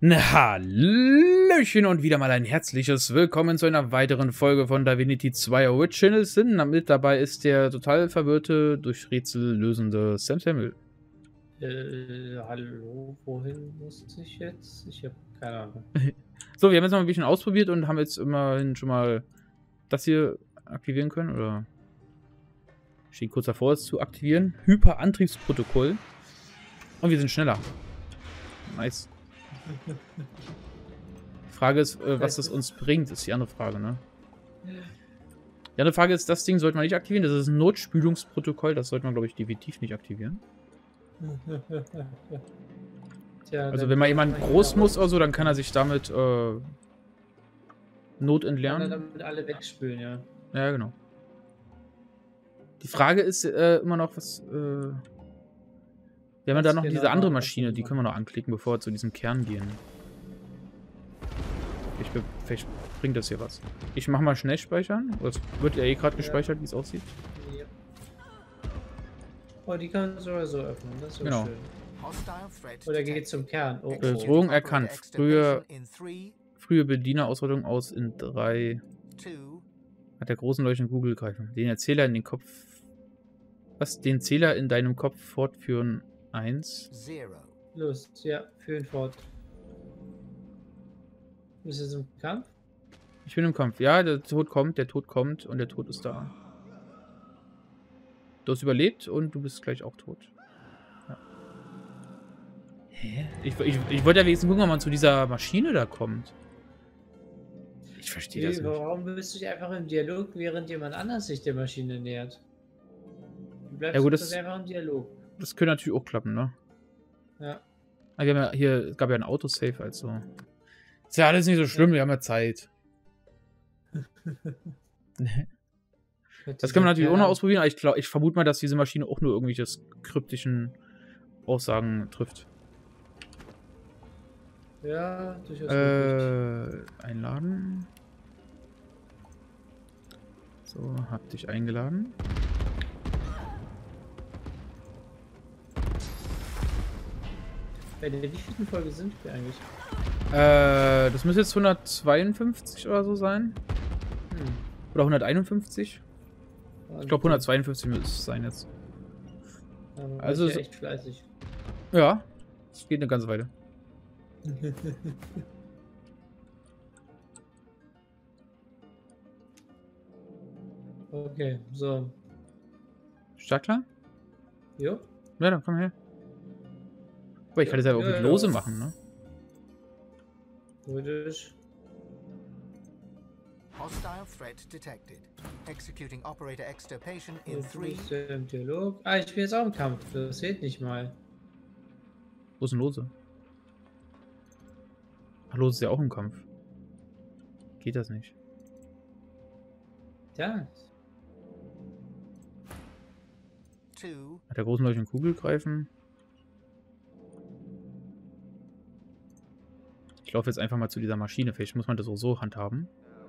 Hallöchen und wieder mal ein herzliches Willkommen zu einer weiteren Folge von Divinity 2 Original Sin. Mit dabei ist der total verwirrte, durch Rätsel lösende Sam Samuel. Hallo, wohin muss ich jetzt? Ich habe keine Ahnung. So, wir haben jetzt mal ein bisschen ausprobiert und haben jetzt immerhin schon mal das hier aktivieren können, oder steht kurz davor, es zu aktivieren. Hyperantriebsprotokoll. Und wir sind schneller. Nice. Die Frage ist, was das uns bringt, ist die andere Frage, ne? Die andere Frage ist, das Ding sollte man nicht aktivieren. Das ist ein Notspülungsprotokoll. Das sollte man, glaube ich, definitiv nicht aktivieren. Tja, Also wenn mal jemand groß muss oder so, dann kann er sich damit Not entlernen. Kann er damit alle wegspülen, ja. Ja, genau. Die Frage ist immer noch, was... wir haben da noch genau diese andere Maschine, die können wir noch anklicken, bevor wir zu diesem Kern gehen. Vielleicht bringt das hier was. Ich mache mal schnell speichern. Es wird ja eh gerade gespeichert, wie es aussieht. Ja. Oh, die kann sowieso öffnen, das ist so Genau. schön. Oder geht zum Kern. Oh, Bedrohung erkannt. Frühe Bedienerausrüstung aus in 3. Hat der großen leuchtenden Kugel greifen. Den Erzähler in den Kopf... Was? Den Zähler in deinem Kopf fortführen 1. Los, ja, führen fort. Bist du jetzt im Kampf? Ich bin im Kampf. Ja, der Tod kommt und der Tod ist da. Du hast überlebt und du bist gleich auch tot. Ja. Hä? Ich wollte ja wenigstens gucken, ob man zu dieser Maschine da kommt. Ich verstehe das nicht. Warum bist du einfach im Dialog, während jemand anders sich der Maschine nähert? Du bleibst Ja, gut, das einfach im Dialog. Das könnte natürlich auch klappen, ne? Ja. Aber wir haben ja hier, es gab ja ein Autosave, also. Ist ja alles nicht so schlimm, wir haben ja Zeit. Das kann man natürlich auch noch ausprobieren, aber ich vermute mal, dass diese Maschine auch nur irgendwelche kryptischen Aussagen trifft. Ja, durchaus möglich. Einladen. So, hab dich eingeladen. Bei der wievielten Folge sind wir eigentlich? Das müsste jetzt 152 oder so sein. Oder 151. Ich glaube 152 müsste es sein jetzt. Also ist ja echt fleißig. Ja, es geht eine ganze Weile. Okay, so. Startklar? Jo. Ja, dann komm her. Aber ich kann das ja auch mit Lose machen, ne? Britisch. Hostile threat detected. Executing operator extirpation in 3. Im Dialog. Ah, ich bin jetzt auch im Kampf. Das zählt nicht mal. Wo ist denn Lose? Ach, Lose ist ja auch im Kampf. Geht das nicht? Ja. Hat der großen leuchtenden Kugel greifen? Ich laufe jetzt einfach mal zu dieser Maschine. Vielleicht muss man das auch so handhaben.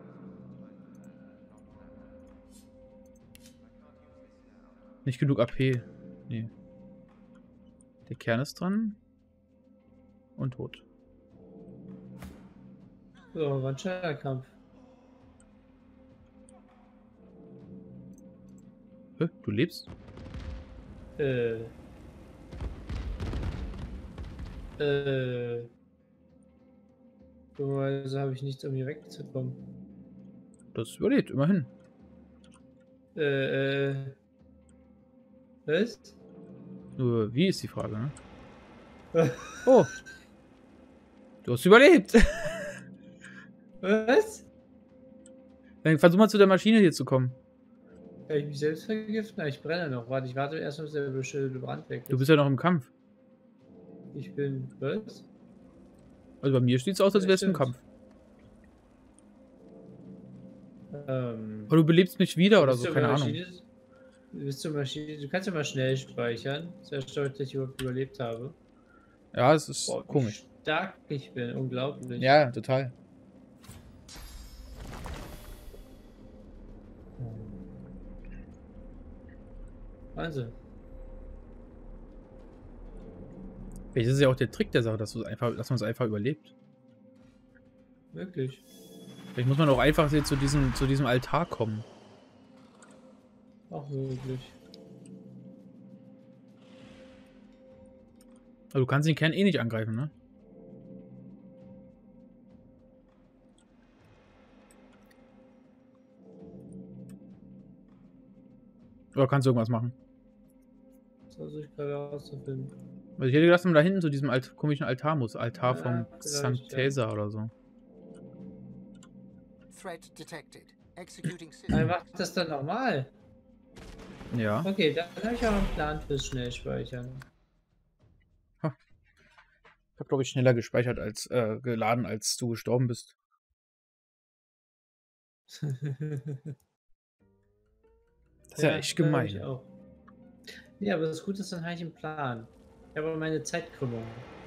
Nicht genug AP. Nee. Der Kern ist dran. Und tot. So, war ein schneller Kampf. Hä? Du lebst? Dummerweise habe ich nichts, um hier wegzukommen. Das überlebt, immerhin. Was? Nur, wie ist die Frage, ne? Oh! Du hast überlebt! Was? Dann versuch mal zu der Maschine hier zu kommen. Kann ich mich selbst vergiften? Na, ich brenne noch. Warte, ich warte erst, bis der bestimmte Brand weg ist. Du bist ja noch im Kampf. Ich bin... Was? Also bei mir sieht es aus, als wärst du im Kampf. Aber du belebst mich wieder oder so, keine Ahnung. Du kannst ja mal schnell speichern. Sehr stolz, dass ich überhaupt überlebt habe. Ja, es ist komisch. Wie stark ich bin, unglaublich. Ja, total. Wahnsinn. Vielleicht ist es ja auch der Trick der Sache, dass man es einfach überlebt. Möglich. Vielleicht muss man auch einfach jetzt zu diesem Altar kommen. Auch möglich. Aber du kannst den Kern eh nicht angreifen, ne? Oder kannst du irgendwas machen? Das versuche ich gerade herauszufinden. Also ich hätte gedacht, dass man da hinten zu diesem komischen Altar muss. Altar Ja, vom vielleicht, St. Theresa oder so. Threat detected. Executing Aber system. macht das dann nochmal? Ja. Okay, dann habe ich auch einen Plan fürs Schnellspeichern. Ich habe, glaube ich, schneller gespeichert als geladen, als du gestorben bist. Das ist ja echt glaub gemein. ich auch. Ja, aber das Gute ist, dann habe ich einen Plan. Ich habe aber meine Zeitkrümmung.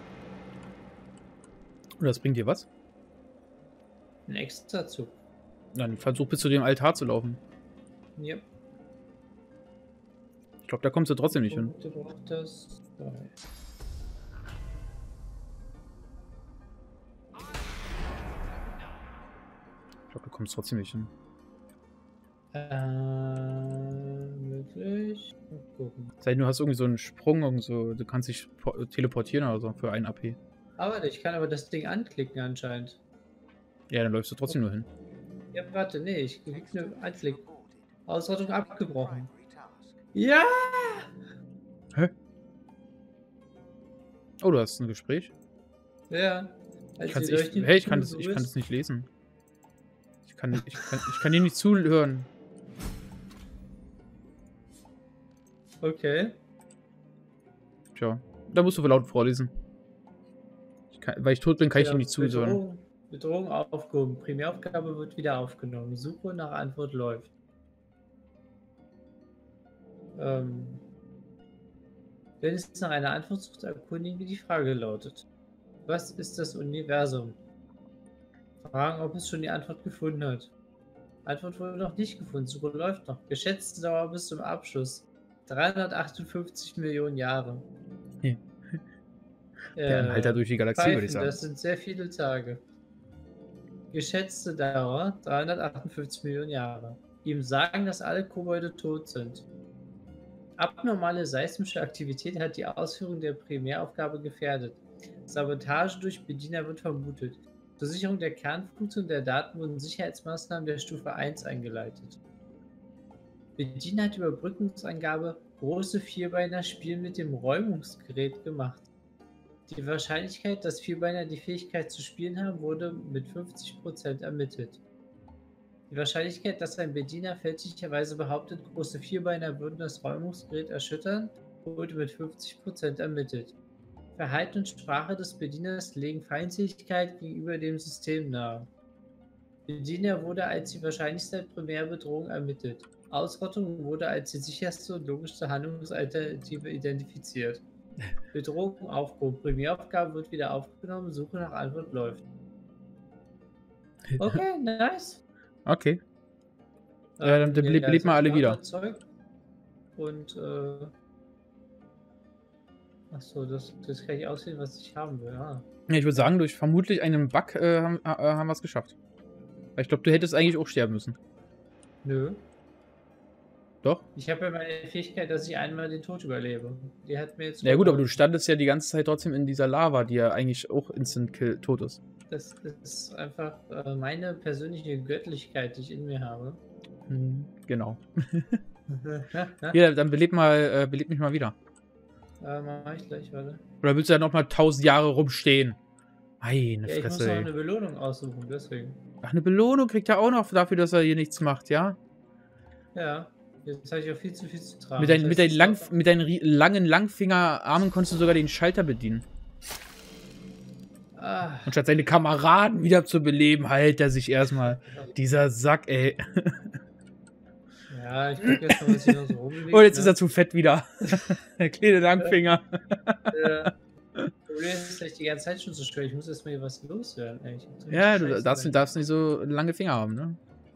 Und das bringt dir was? Ein Extrazug. Dann versuch bis zu dem Altar zu laufen. Ja. Ich glaube, da kommst du trotzdem nicht hin. Du brauchst das. 2. Ich glaube, du kommst trotzdem nicht hin. Möglich. Mal gucken. Sei denn, du hast irgendwie so einen Sprung, irgendwie so, du kannst dich teleportieren oder so für einen AP. Aber ich kann aber das Ding anklicken anscheinend. Ja, dann läufst du trotzdem nur hin. Ja, warte, nee, ich krieg nur Anklick. Ausrottung abgebrochen. Ja! Hä? Oh, du hast ein Gespräch? Ja. Ich kann das nicht lesen. Ich kann dir nicht zuhören. Okay. Tja, da musst du laut vorlesen. Weil ich tot bin, kann ich dir nicht zuhören. Bedrohung aufgehoben. Primäraufgabe wird wieder aufgenommen. Suche nach Antwort läuft. Wenn es nach einer Antwort sucht, erkundigen, wie die Frage lautet. Was ist das Universum? Fragen, ob es schon die Antwort gefunden hat. Antwort wurde noch nicht gefunden. Suche läuft noch. Geschätzte Dauer bis zum Abschluss. 358 Millionen Jahre. Ja. Der Anhalter durch die Galaxie, würde ich sagen. Das sind sehr viele Tage. Geschätzte Dauer 358 Millionen Jahre. Ihm sagen, dass alle Kobolde tot sind. Abnormale seismische Aktivität hat die Ausführung der Primäraufgabe gefährdet. Sabotage durch Bediener wird vermutet. Zur Sicherung der Kernfunktion der Daten wurden Sicherheitsmaßnahmen der Stufe 1 eingeleitet. Bediener hat Überbrückungsangabe große Vierbeiner spielen mit dem Räumungsgerät gemacht. Die Wahrscheinlichkeit, dass Vierbeiner die Fähigkeit zu spielen haben, wurde mit 50% ermittelt. Die Wahrscheinlichkeit, dass ein Bediener fälschlicherweise behauptet, große Vierbeiner würden das Räumungsgerät erschüttern, wurde mit 50% ermittelt. Verhalten und Sprache des Bedieners legen Feindseligkeit gegenüber dem System nahe. Bediener wurde als die wahrscheinlichste Primärbedrohung ermittelt. Ausrottung wurde als die sicherste und logischste Handlungsalternative identifiziert. Bedrohung aufgehoben. Primäraufgabe wird wieder aufgenommen. Suche nach Antwort läuft. Okay, nice. Okay. Dann belebt mal alle wieder. Und, achso, das kann ich auswählen, was ich haben will. Ah. Ja, ich würde sagen, durch vermutlich einen Bug haben wir es geschafft. Weil ich glaube, du hättest eigentlich auch sterben müssen. Nö. Doch? Ich habe ja meine Fähigkeit, dass ich einmal den Tod überlebe. Die hat mir jetzt. Ja, gut, aber du standest ja die ganze Zeit trotzdem in dieser Lava, die ja eigentlich auch Instant-Kill tot ist. Das ist einfach meine persönliche Göttlichkeit, die ich in mir habe. Genau. Ja, dann belebt mich mal wieder. Mach ich gleich, warte. Oder willst du ja nochmal 1000 Jahre rumstehen? Meine Ja, ich muss Fresse. noch Ey. eine Belohnung aussuchen, deswegen. Ach, eine Belohnung kriegt er auch noch dafür, dass er hier nichts macht, ja? Ja, jetzt habe ich auch viel zu tragen. Mit deinen langen Langfingerarmen konntest du sogar den Schalter bedienen. Ah. Und statt seine Kameraden wieder zu beleben, heilt er sich erstmal. Dieser Sack, ey. Ja, ich gucke jetzt mal, was hier noch so rumliegt. Und jetzt ist er zu fett wieder. Der kleine Langfinger. Das Problem ist, dass ich die ganze Zeit schon so schwer. Ich muss erstmal hier was loswerden, ey. Ja, du darfst nicht so lange Finger haben, ne?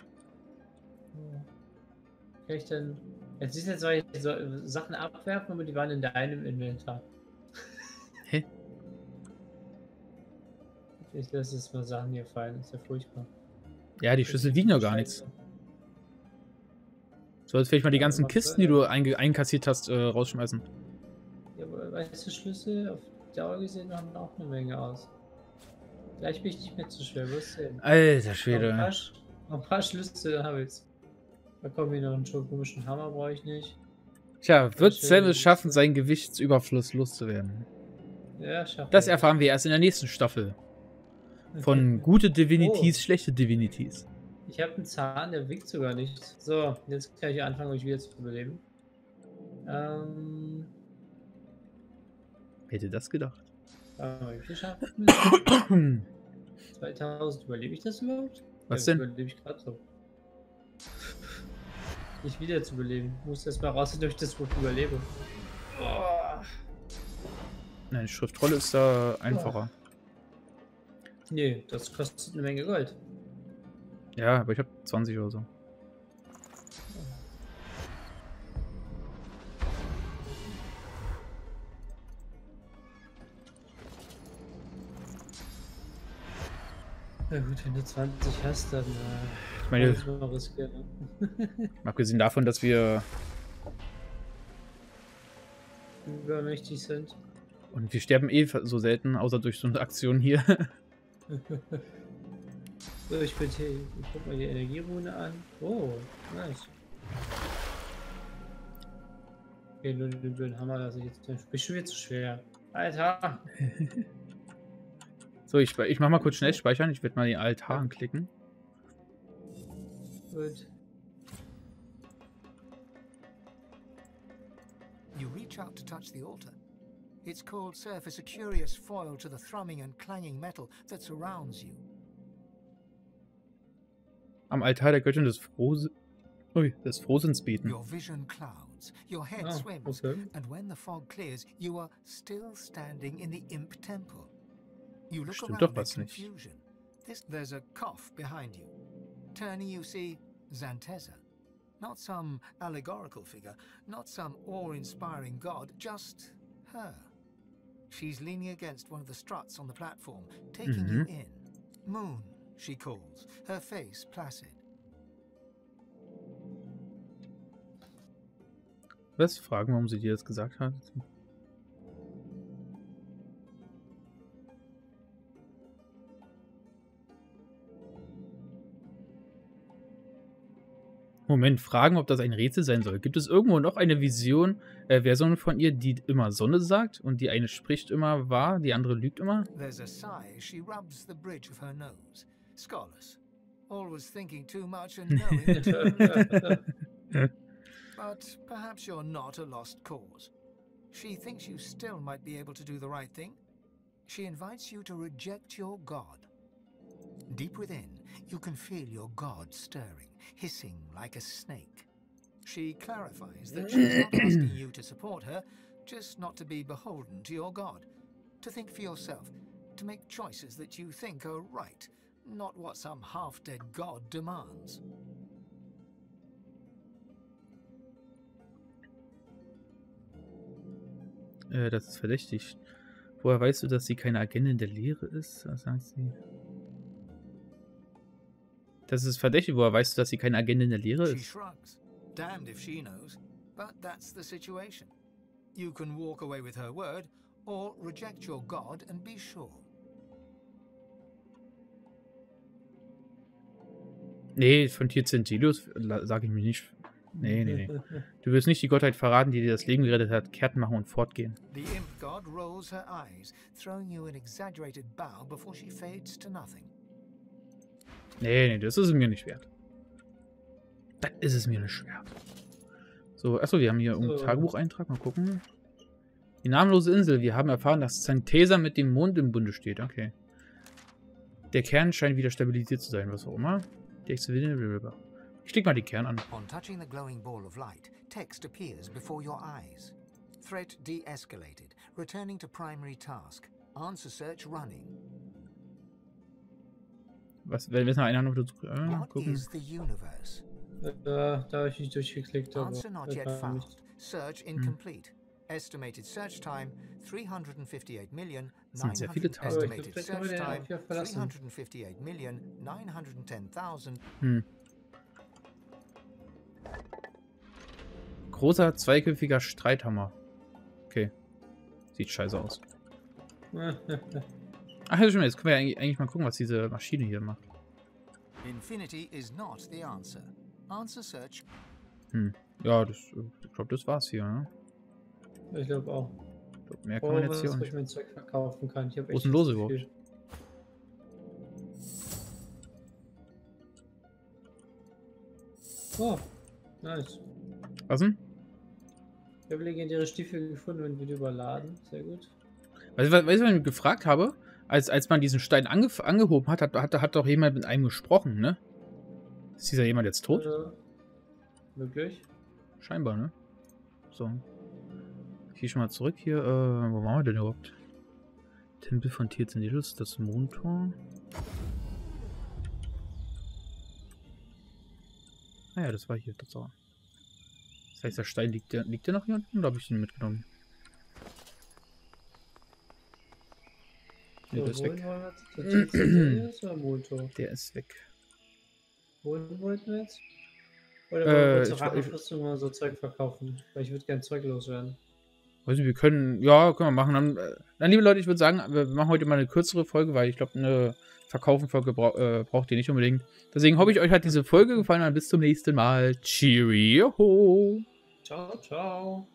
Kann ich denn. Jetzt ist jetzt soll ich so Sachen abwerfen, aber die waren in deinem Inventar. Hä? Ich lasse jetzt mal Sachen hier fallen. Ist ja furchtbar. Ja, die Schlüssel wiegen doch gar nichts. Sollst vielleicht mal die ganzen Kisten, die du einkassiert hast, rausschmeißen. Ja, aber weißt du, Schlüssel auf Dauer gesehen machen auch eine Menge aus. Gleich bin ich nicht mehr zu schwer, wirst du sehen. Alter Schwede. Noch ein paar Schlüssel habe ich. Da kommt hier noch einen schon komischen Hammer, brauche ich nicht. Tja, wird Sam es schaffen, seinen Gewichtsüberfluss loszuwerden? Ja, schafft Das er. erfahren wir erst in der nächsten Staffel. Von gute Divinities, schlechte Divinities. Ich habe einen Zahn, der wiegt sogar nichts. So, jetzt kann ich anfangen, euch wieder zu überleben. Wer hätte das gedacht? Wie viel schaffen? 2000, überlebe ich das überhaupt? Was Ja, denn? Überlebe ich gerade so. Nicht wieder zu überleben. Ich muss erst mal rausfinden, ob ich das überhaupt überlebe. Oh. Nein, Schriftrolle ist da einfacher. Nee, das kostet eine Menge Gold. Ja, aber ich habe 20 oder so. Na gut, wenn du 20 hast, dann Ich meine, muss man riskieren. abgesehen davon, dass wir Übermächtig sind. und wir sterben eh so selten, außer durch so eine Aktion hier. So, ich guck mal die Energierune an. Oh, nice. Okay, nur den blöden Hammer lasse ich jetzt. Ich bin schon wieder zu schwer. Alter! So, ich mach mal kurz schnell speichern. Ich werde mal den Altar anklicken. Gut. You reach out to touch the altar. Its cold surface a curious foil to the thrumming and clanging metal that surrounds you. Am Altar der Göttin des Frohsinns beten. Your vision clouds, your head Ah, swims, okay. and when the fog clears, you are still standing in the Imp Temple. You look Stimmt around doch in was nicht. confusion. There's a cough behind you. Turning, you see Zanteza. Not some allegorical figure, not some awe-inspiring god, just her. She's leaning against one of the struts on the platform, taking you in. Moon, she calls, her face placid. Was? Fragen, warum sie dir das gesagt hat? Moment, fragen, ob das ein Rätsel sein soll. Gibt es irgendwo noch eine Version von ihr, die immer Sonne sagt und die eine spricht immer wahr, die andere lügt immer? There's a sigh as she rubs the bridge of her nose. Scholars. Always thinking too much and knowing too little. But perhaps you're not a lost cause. She thinks you still might be able to do the right thing. She invites you to reject your god. Deep within, you can feel your god stirring, hissing like a snake. She clarifies that she's not asking you to support her, just not to be beholden to your god. To think for yourself, to make choices that you think are right, not what some half-dead god demands. Das ist verdächtig. Woher weißt du, dass sie keine Agentin der Lehre ist? Was sagt sie? Das ist verdächtig. Woher weißt du, dass sie keine Agentin der Lehre She ist? shrugs. Damned if she knows, but that's the situation. You can walk away with her word, or reject your god and be sure. Nee, von Tier Centilius sage ich mir nicht. Nee. Du wirst nicht die Gottheit verraten, die dir das Leben gerettet hat. Kehrt machen und fortgehen. The imp god rolls her eyes, throwing you an exaggerated bow before she fades to nothing. Nee, das ist es mir nicht wert. Das ist es mir nicht wert. So, achso, wir haben hier einen Tagebucheintrag. Mal gucken. Die namenlose Insel. Wir haben erfahren, dass Zantesa mit dem Mond im Bunde steht. Okay. Der Kern scheint wieder stabilisiert zu sein, was auch immer. Die Blablabla. Ich klicke mal den Kern an. On touching the glowing ball of light, text appears before your eyes. Threat de-escalated. Returning to primary task. Answer search running. Was, wenn wir einer noch dazu What gucken. is the universe? Da habe ich nicht durchgeklickt, aber Answer not yet found. Search incomplete. Estimated search time 358,000,000. Das sind sehr viele Tage. Estimated Ich glaub, search den time auch hier verlassen. 358,910,000. Großer, zweiköpfiger Streithammer. Okay. Sieht scheiße aus. Ach ja, schon, jetzt können wir ja eigentlich mal gucken, was diese Maschine hier macht. Infinity is not the answer. Answer search. Ja, ich glaube, das war's hier, ne? Ich glaube auch. Ich glaub, mehr kann man jetzt hier auch wo ich nicht. mein Zeug verkaufen kann. Ich hab Wo ist echt denn los zu überhaupt? viel. Oh, nice. Was denn? Ich habe legendäre Stiefel gefunden und wieder überladen. Sehr gut. Weißt du, was ich mich gefragt habe? Als man diesen Stein angehoben hat, hat doch jemand mit einem gesprochen, ne? Ist dieser jemand jetzt tot? Möglich. Scheinbar, ne? So. Ich gehe schon mal zurück hier. Wo waren wir denn überhaupt? Tempel von Tirzenidus, das Mondtor. Ah ja, das war hier. Das heißt, der Stein liegt der noch hier unten? Oder habe ich den mitgenommen? Nee, der ist weg. Der ist weg. Wohin wollten wir jetzt? Oder wollen wir zur Rachenfristung mal so Zeug verkaufen? Weil ich würde gerne Zeug loswerden. Weiß nicht, können wir machen. Dann, liebe Leute, ich würde sagen, wir machen heute mal eine kürzere Folge, weil ich glaube, eine Verkaufen-Folge braucht ihr nicht unbedingt. Deswegen hoffe ich, euch hat diese Folge gefallen und bis zum nächsten Mal. Cheerio! Ciao, ciao!